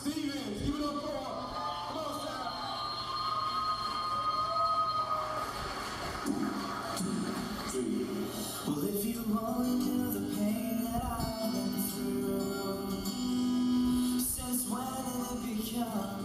Stevens. Give it up for him. Come on, Sam. Well, if you only knew the pain that I've been through, since when did it become